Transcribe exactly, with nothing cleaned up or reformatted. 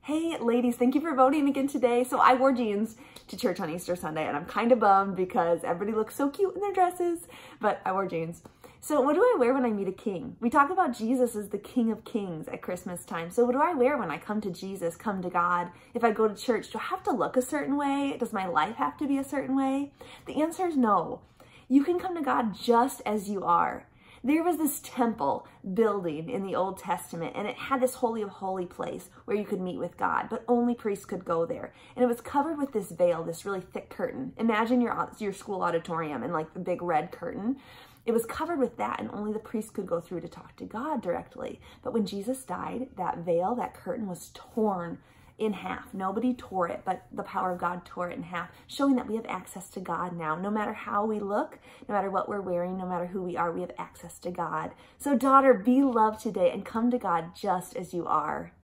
Hey ladies, thank you for voting again today. So I wore jeans to church on Easter Sunday and I'm kind of bummed because everybody looks so cute in their dresses, but I wore jeans. So what do I wear when I meet a king? We talk about Jesus as the King of Kings at Christmas time. So what do I wear when I come to Jesus, come to God? If I go to church, do I have to look a certain way? Does my life have to be a certain way? The answer is no. You can come to God just as you are. There was this temple building in the Old Testament, and it had this holy of holy place where you could meet with God, but only priests could go there. And it was covered with this veil, this really thick curtain. Imagine your, your school auditorium and like the big red curtain. It was covered with that, and only the priest could go through to talk to God directly. But when Jesus died, that veil, that curtain was torn in half. Nobody tore it, but the power of God tore it in half, showing that we have access to God now. No matter how we look, no matter what we're wearing, no matter who we are, we have access to God. So daughter, be loved today and come to God just as you are.